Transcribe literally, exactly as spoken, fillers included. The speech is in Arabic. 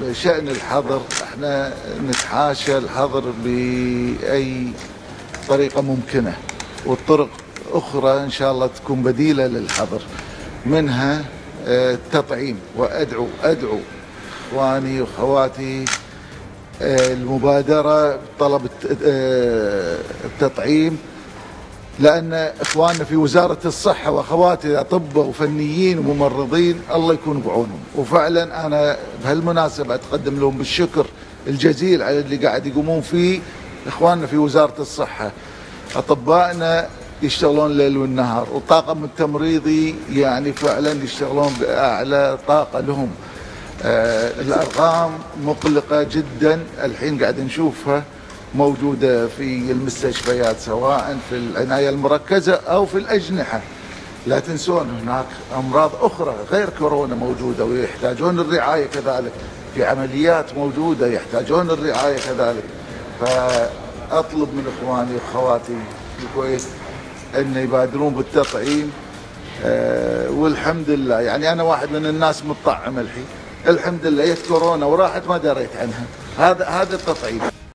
بشأن الحظر، احنا نتحاشى الحظر بأي طريقة ممكنة، والطرق أخرى إن شاء الله تكون بديلة للحظر، منها التطعيم. وأدعو أدعو إخواني وأخواتي المبادرة بطلب التطعيم، لأن إخواننا في وزارة الصحة وأخواتي أطباء وفنيين وممرضين الله يكون بعونهم. وفعلا أنا بهالمناسبة أتقدم لهم بالشكر الجزيل على اللي قاعد يقومون فيه إخواننا في وزارة الصحة. أطبائنا يشتغلون الليل والنهار، والطاقم التمريضي يعني فعلا يشتغلون بأعلى طاقة لهم. آه الأرقام مقلقة جدا الحين قاعد نشوفها موجودة في المستشفيات، سواء في العناية المركزة أو في الأجنحة. لا تنسون هناك أمراض أخرى غير كورونا موجودة ويحتاجون الرعاية كذلك، في عمليات موجودة يحتاجون الرعاية كذلك. فأطلب من إخواني وأخواتي الكويت أن يبادرون بالتطعيم. أه والحمد لله، يعني أنا واحد من الناس متطعم الحين الحمد لله، جت كورونا وراحت ما دريت عنها. هذا هذا التطعيم.